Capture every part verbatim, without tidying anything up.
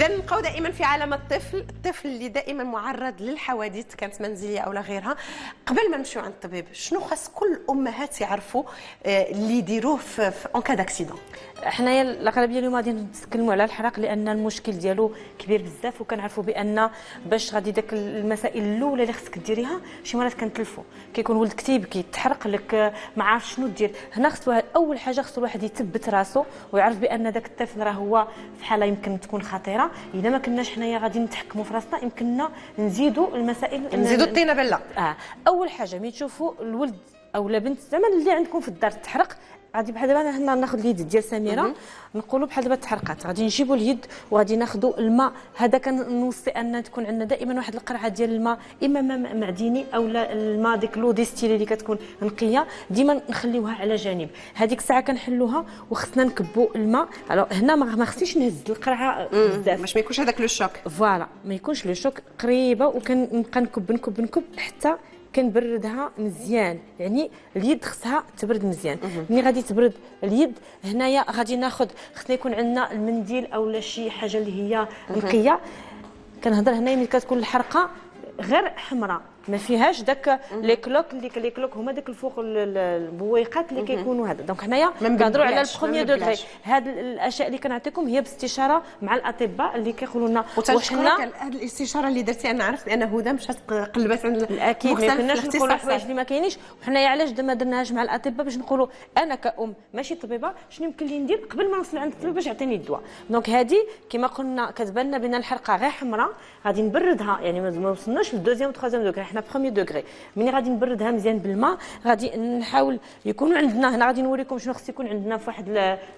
اذا نبقاو دائما في عالم الطفل، الطفل اللي دائما معرض للحوادث كانت منزليه او لا غيرها. قبل ما نمشيو عند الطبيب، شنو خاص كل الامهات يعرفوا اللي يديروه في اون كا داكسيدون؟ حنايا الاغلبيه اليوم غادي نتكلموا على الحرق لان المشكل ديالو كبير بزاف، وكنعرفوا بان باش غادي داك المسائل الاولى اللي خصك ديريها شي مرات كنتلفوا، كيكون ولدك تيبكي تحرق لك ما عارف شنو دير. هنا خصو اول حاجه خصو الواحد يثبت راسو ويعرف بان داك الطفل راه هو في حاله يمكن تكون خطيره. اذا ما كناش حنايا غادي نتحكموا في راسنا، يمكننا نزيدوا المسائل، نزيدوا الطينه بله. اه اول حاجه ملي تشوفوا الولد او لا بنت زعما اللي عندكم في الدار تحرق، غادي بحال دابا هنا ناخذ اليد ديال سميره نقولوا بحال دابا تحرقات، غادي نجيبوا اليد وغادي ناخذوا الماء. هذا كنوصي ان تكون عندنا دائما واحد القرعه ديال الماء، اما ماء معدني او لا الماء ديك لو ديستيلي اللي كتكون نقيه، ديما نخليوها على جانب. هذيك الساعه كنحلوها وخصنا نكبوا الماء. الو هنا ما خصنيش نهز القرعه بزاف باش ما يكونش هذاك لو شوك. فوالا ما يكونش لو شوك، قريبه، وكنبقى نكب نكب نكب حتى كنبردها مزيان. يعني اليد خصها تبرد مزيان. ملي غادي تبرد اليد هنايا غادي ناخذ، خصنا يكون عندنا المنديل او لا شي حاجه اللي هي نقيه. كنهضر هنايا ملي كتكون الحرقه غير حمراء ما فيهاش داك لي كلوك، اللي لي كلوك هما داك الفوق البويقات اللي كيكونوا هذا. دونك حنايا كنهضروا على البروميير دوغري. هاد الاشياء اللي كنعطيكم هي باستشاره مع الاطباء اللي كيقولوا لنا. وحنا هاد الاستشاره اللي درتي انا عرفت بان هدى مشات قلبات عند الاكيد ما كناش نقولوا حوايج اللي ما كاينينش. وحنايا علاش ما درناهاش مع الاطباء؟ باش نقولوا انا كأم ماشي طبيبه شنو يمكن لي ندير قبل ما نوصل عند الطبيب باش يعطيني الدواء. دونك هذه كما قلنا كتبان لنا بان الحرقه غير حمراء، غادي نبردها. يعني ما وصلناش للدوزيام وتخازيام دوغري، حنا بروميير دوغري. ملي غادي نبردها مزيان بالماء غادي نحاول يكونوا عندنا هنا، غادي نوريكم شنو خص يكون عندنا في واحد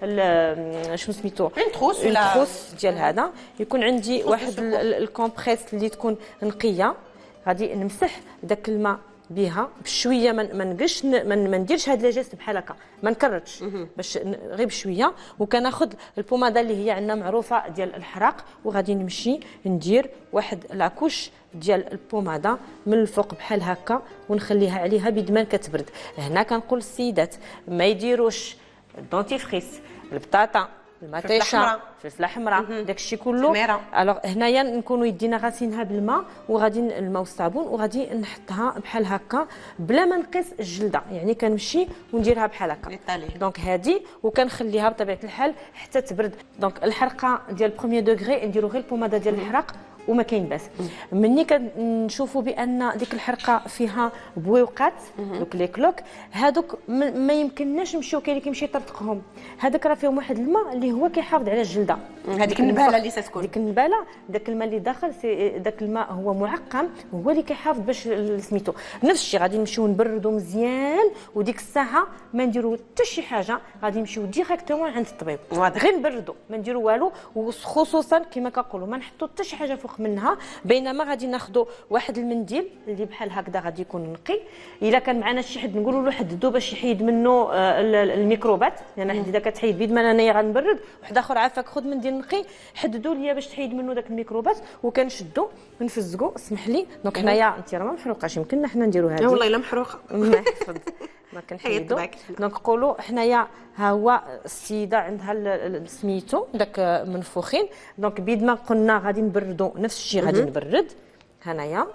شنو سميتو التروس ولا التروس ديال هذا. يكون عندي واحد الكومبريس اللي تكون نقيه، غادي نمسح داك الماء بها بشويه، ما نقش ما نديرش هاد لي جيست بحال هكا، ما نكررش باش غير بشويه. وكناخذ البوماده اللي هي عندنا معروفه ديال الحراق، وغادي نمشي ندير واحد لاكوش ديال البوماده من الفوق بحال هكا ونخليها عليها بيد كتبرد. هنا كنقول للسيدات ما يديروش الدونتيفريس، البطاطا، المطيشه، الفلفله حمراء، داك الشيء كله. الوغ هنايا نكونوا يدينا غاسينها بالماء وغادي الماء والصابون وغادي نحطها بحال هكا بلا ما نقيس الجلده. يعني كنمشي ونديرها بحال هكا. دونك هذه وكنخليها بطبيعه الحال حتى تبرد. دونك الحرقه ديال بروميير دوغري نديروا غير البوماده ديال الحرق وما كاين باس. مني كنشوفوا بان ديك الحرقه فيها بويوقات دوك لي كلوك، هادوك ما يمكنناش نمشيو. كاين اللي كيمشي يطرطقهم، هذاك راه فيهم واحد الماء اللي هو كيحافظ على الجلده. هذيك النباله اللي تتكون، ديك النباله داك الماء اللي داخل، داك الماء هو معقم، هو اللي كيحافظ باش سميتو. نفس الشيء غادي نمشيو نبردوا مزيان، وديك الساعه ما نديروا حتى شي حاجه، غادي نمشيو ديريكتومون عند الطبيب. غير نبردوا ما نديروا والو، وخصوصا كما كنقولوا ما نحطوا حتى شي حاجه فوق منها. بينما غادي ناخذوا واحد المنديل اللي بحال هكذا غادي يكون نقي. الا كان معنا شي حد نقولوا له حددوا باش يحيد منه الميكروبات، لان يعني حد اذا كتحيد بيد ما انايا غنبرد، واحد اخر عافاك خذ منديل نقي حددوا لي باش تحيد منه داك الميكروبات، وكنشدوا ونفزقوا. اسمح لي. دونك حنايا انت راه ما محروقاش، يمكننا حنا نديروا هذه. والله الا محروقه. الله يحفظ. ما كنحيدوا. دونك نقولوا حنايا ها هو السيده عندها سميتو داك منفوخين. دونك بيد ما قلنا غادي نبردوا نفس الشيء، غادي نبرد هنايا،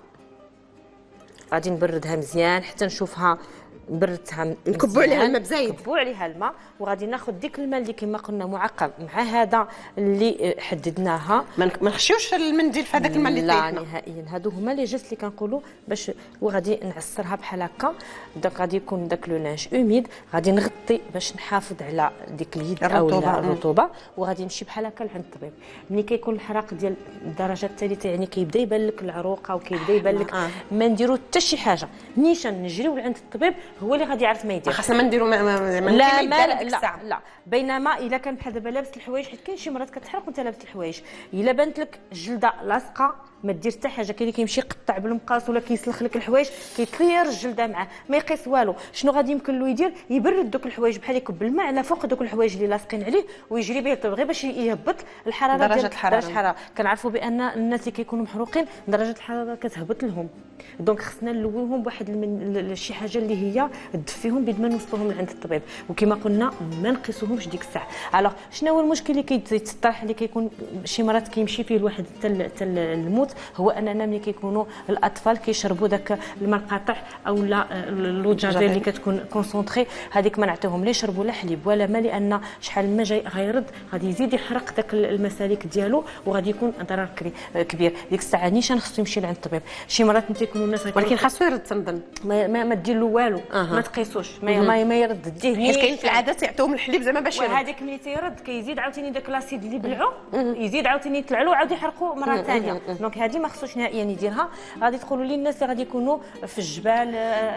غادي نبردها مزيان حتى نشوفها بردتها. نكبوا عليها الماء بزايد، نكبوا عليها الماء، وغادي ناخذ ديك الماء اللي كما قلنا معقم مع هذا اللي حددناها. ما نخشيوش المنديل في هذاك الماء اللي لا نهائيا. هادو هما لي جيست اللي كنقولوا باش، وغادي نعصرها بحال هكا. دونك غادي يكون داك لو لانج اوميد، غادي نغطي باش نحافظ على ديك اليد او الرطوبه، وغادي نمشي بحال هكا لعند الطبيب. ملي كيكون الحراق ديال الدرجه الثالثه، يعني كيبدا يبان لك العروقه وكيبدا يبان لك آه. ما نديروا حتى شي حاجه، نيشان نجريو لعند الطبيب هو اللي غادي يعرف ما يدير. خاصنا ما نديروا ما لا ما لا, لا لا. بينما الا كان بحال دابا لابس الحوايج، حيت كاين شي مرات كتحرق وانت لابس الحوايج، الا بانت لك الجلده لاصقه ما دير حتى حاجه. كاين اللي كيمشي يقطع بالمقاس ولا كيسلخ لك الحوايج كيطير الجلده معاه ما يقيس والو. شنو غادي يمكن له يدير؟ يبرد دوك الحوايج بحال يكب الماء على فوق دوك الحوايج اللي لاصقين عليه ويجري به غير باش يهبط الحراره درجه ديال الحراره. درجه الحراره. كنعرفوا بان الناس اللي كيكونوا محروقين درجه الحراره كتهبط لهم، دونك خصنا نلويوهم بواحد من شي حاجه اللي هي تدفيهم بيد ما نوصلوهم لعند الطبيب. وكما قلنا ما نقيسوهمش ديك الساعه. الوغ شنو هو المشكل اللي كيتطرح اللي كيكون شي مرات كيمشي فيه الواحد حتى الموت؟ هو اننا ملي كيكونوا الاطفال كيشربوا داك الماء القاطع او لا لو جافيل اللي كتكون كونسونطري، هذيك ما نعطيهم لا يشربوا لا حليب ولا ما، لان شحال ما جاي غيرد غادي يزيد يحرق داك المسالك ديالو وغادي يكون ضرر كبير. ديك الساعه نيشان خصو يمشي لعند الطبيب. شي مرات انت يكونوا الناس ولكن خاصو يرد تنظن ما, ما, ما دير له والو. أه. ما تقيسوش ما, ما, ما يرد ديه حيت كاين في العاده تيعطيوهم الحليب زعما باش يرد. وهذاك ملي تيرد كيزيد عاوتاني داك لاسيد اللي بلعو يزيد عاوتاني يطلع له وعاود يحرقوا مره ثانيه. دونك هذه ما خصوش نهائيا يديرها. غادي تقولوا لي الناس اللي غادي يكونوا في الجبال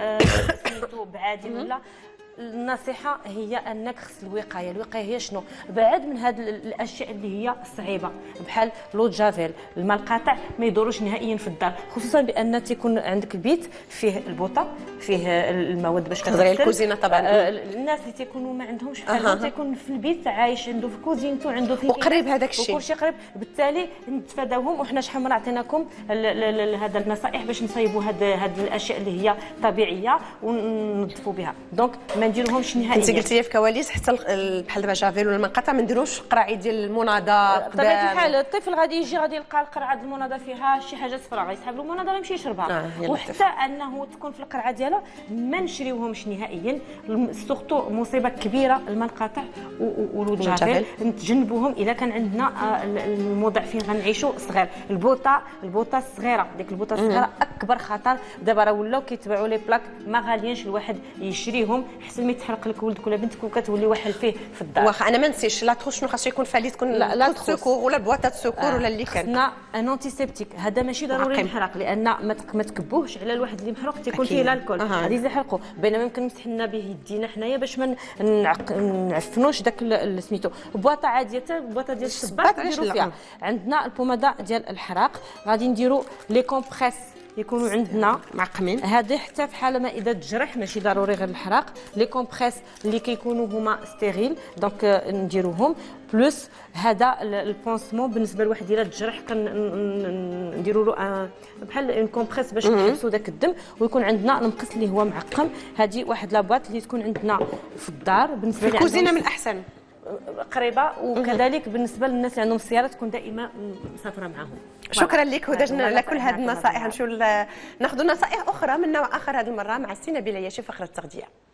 سميتو بعادي ولا النصيحه هي انك خص الوقايه. الوقايه هي شنو؟ بعد من هاد الاشياء اللي هي صعيبه بحال لو جافيل الماء القاطع ما يدوروش نهائيا في الدار، خصوصا بان تيكون عندك البيت فيه البوطه فيه المواد باش تغسل الكوزينه طبعا. آه الناس اللي تيكونوا ما عندهمش بحال أه. تيكون في البيت عايش عنده في كوزينته عنده في وقريب هذاك الشيء وكلشي قريب، بالتالي نتفاداوهم. وحنا شحال مره عطيناكم هذا النصائح باش نصايبوا هاد هاد الاشياء اللي هي طبيعيه وننظفوا بها. دونك ما نديروهمش نهائيا. انت قلتي في كواليس حتى بحال دابا جافيل ولا المنقطع ما نديروش قراعي ديال المناضه. بطبيعه الحال الطفل غادي يجي غادي يلقى القرعه ديال المناضه فيها شي حاجه صفراء غيسحب له المناضه ويمشي يشربها. آه وحتى انه تكون في القرعه ديالها ما نشريوهمش نهائيا. سورتو مصيبه كبيره المنقطع والجافيل نتجنبوهم اذا كان عندنا الموضع فين غنعيشوا صغير. البوطه البوطه الصغيره ديك البوطه الصغيره اكبر خطر. دابا راه ولاو كيتباعوا لي بلاك ما غاليينش الواحد يشريهم احسن ما يتحرق لك ولدك ولا بنتك وكتولي واحد فيه في الدار. واخا انا ما نسيش لا تخش شنو خاصو يكون فالي تكون لا لا سكور ولا بواطه سكور آه. ولا اللي كان خصنا ان انتيسيبتيك. هذا ماشي ضروري ينحرق لان ما تكبوهش على الواحد اللي محروق تيكون فيه الكول غادي أه. يحرقوا. بينما يمكن مسحنا به يدينا حنايا باش ما نعفنوش داك سميتو. بواطه عاديه حتى بواطه ديال الصباط نديروا فيها. عندنا البوماده ديال الحراق غادي نديروا لي كومبريس يكونوا عندنا معقمين. هذه حتى في حاله ما اذا تجرح ماشي ضروري غير الحراق. لي كومبريس اللي كيكونوا هما ستيريل دونك نديروهم بلس هذا البونسمون بالنسبه لواحد الا تجرح كنديروا له بحال اون كومبريس باش نحبسوا داك الدم ويكون عندنا المقص اللي هو معقم. هذه واحد لابواط اللي تكون عندنا في الدار بالنسبه لي الكوزينه من الاحسن قريبه. وكذلك بالنسبه للناس اللي عندهم السياره تكون دائما مسافره معهم. شكرا لك هدى على كل هذه النصائح. نمشيو ناخذ نصائح اخرى من نوع اخر هذه المره مع السينة بلياشي فقره التغذيه.